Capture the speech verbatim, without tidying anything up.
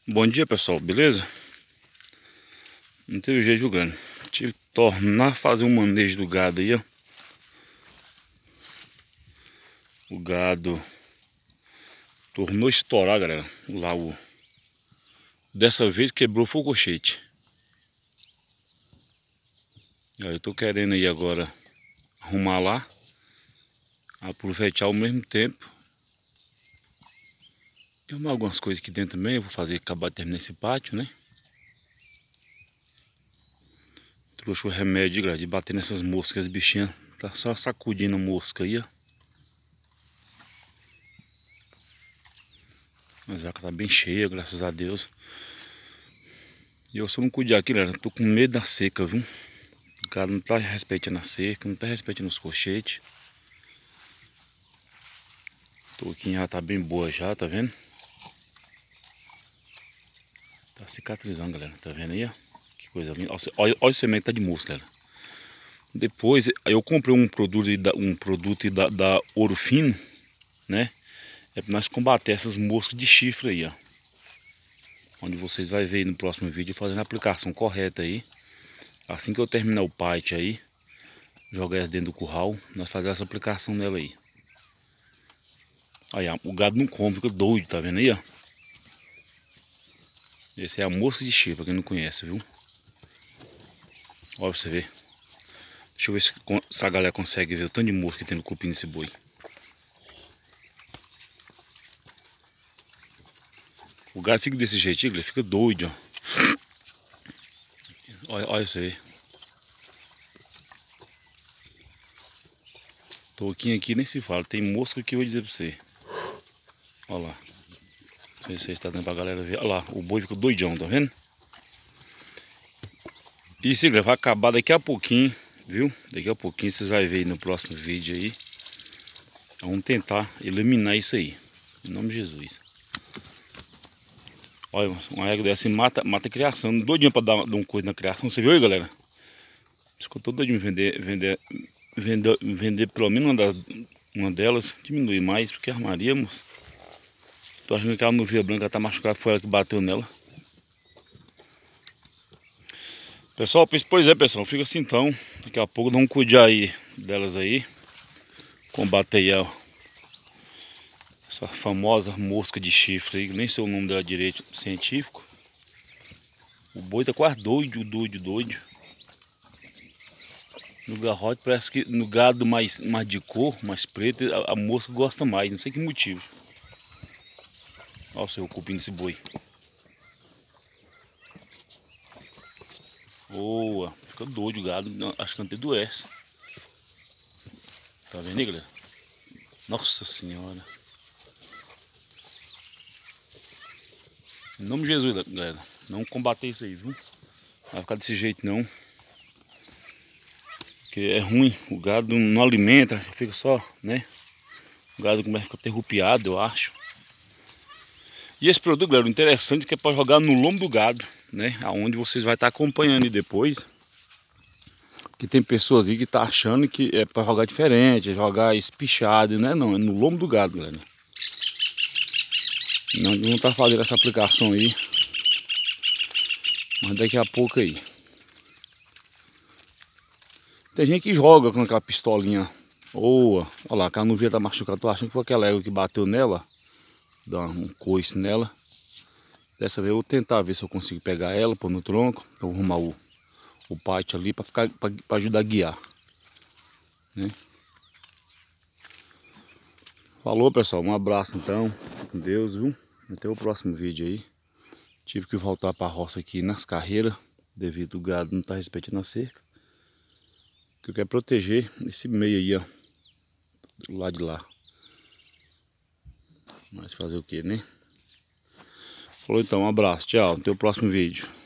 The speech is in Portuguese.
Bom dia, pessoal, beleza? Não teve jeito, viu, grande? Tive que tornar a fazer um manejo do gado aí, ó. O gado tornou a estourar, galera. Lá o... Dessa vez quebrou foi o cochete. Eu tô querendo aí agora arrumar lá, aproveitar ao mesmo tempo. Tem algumas coisas aqui dentro também. Eu vou fazer, acabar de terminar esse pátio, né? Trouxe o remédio, galera, de bater nessas moscas, bichinhas. Tá só sacudindo a mosca aí, ó. A vaca tá bem cheia, graças a Deus. E eu só não cuidar aqui, galera, tô com medo da seca, viu? O cara não tá respeitando a seca, não tá respeitando os cochetes. A touquinha já tá bem boa já, tá vendo? Tá cicatrizando, galera, tá vendo aí, ó? Que coisa linda. Olha, olha o semente, tá de mosca, galera. Depois, eu comprei um produto, um produto da, da Ouro Fino, né? É pra nós combater essas moscas de chifre aí, ó. Onde vocês vão ver aí no próximo vídeo fazendo a aplicação correta aí. Assim que eu terminar o pátio aí, jogar elas dentro do curral, nós fazemos essa aplicação nela aí. Aí, ó, o gado não come, fica doido, tá vendo aí, ó? Esse é a mosca de chifre, pra quem não conhece, viu? Olha pra você ver. Deixa eu ver se, se a galera consegue ver o tanto de mosca que tem no cupim desse boi. O gado fica desse jeitinho, ele fica doido, ó. Olha, olha você ver. Touquinho aqui nem se fala, tem mosca aqui, eu vou dizer pra você. Olha lá. Não sei se você está dando pra galera ver. Olha lá, o boi fica doidão, tá vendo? Isso, ele vai acabar daqui a pouquinho, viu? Daqui a pouquinho vocês vão ver aí no próximo vídeo aí. Vamos tentar eliminar isso aí. Em nome de Jesus. Olha, uma égua dessa mata, mata a criação. Doidinho pra dar, dar um coisa na criação. Você viu aí, galera? Diz que eu tô doidinho vender, vender, vender, vender pelo menos uma, das, uma delas. Diminuir mais, porque armaria, moço. Tô achando que ela não via branca, ela tá machucada, foi ela que bateu nela. Pessoal, pois é, pessoal, fica assim então. Daqui a pouco dá um cuidar aí delas aí. Combater aí a, essa famosa mosca de chifre aí, nem sei o nome dela direito científico. O boi tá quase doido, doido, doido. No garrote parece que no gado mais, mais de cor, mais preto, a, a mosca gosta mais, não sei que motivo. Olha o seu cupim desse boi. Boa, fica doido o gado, não, acho que não tem doença. Tá vendo aí, galera? Nossa senhora. Em nome de Jesus, galera, não combater isso aí, viu? Vai ficar desse jeito não. Porque é ruim, o gado não alimenta, fica só, né? O gado começa a ficar terrupiado, eu acho. E esse produto, galera, interessante é que é para jogar no lombo do gado, né? Aonde vocês vão estar acompanhando depois. Que tem pessoas aí que tá achando que é para jogar diferente, é jogar espichado, né? Não, é no lombo do gado, galera. Não, não tá fazendo essa aplicação aí. Mas daqui a pouco aí. Tem gente que joga com aquela pistolinha. Boa. Olha lá, a canuvinha tá machucada. Tô achando que foi aquela égua que bateu nela. Dá um coice nela. Dessa vez eu vou tentar ver se eu consigo pegar ela, pôr no tronco. Então vou arrumar o, o pátio ali para ficar para ajudar a guiar, né? Falou, pessoal, um abraço então. Fique com Deus, viu? Até o próximo vídeo aí. Tive que voltar para a roça aqui nas carreiras, devido ao gado não estar respeitando a cerca. Que eu quero proteger esse meio aí, ó, do lado de lá. Mas fazer o que, né? Falou então, um abraço, tchau, até o próximo vídeo.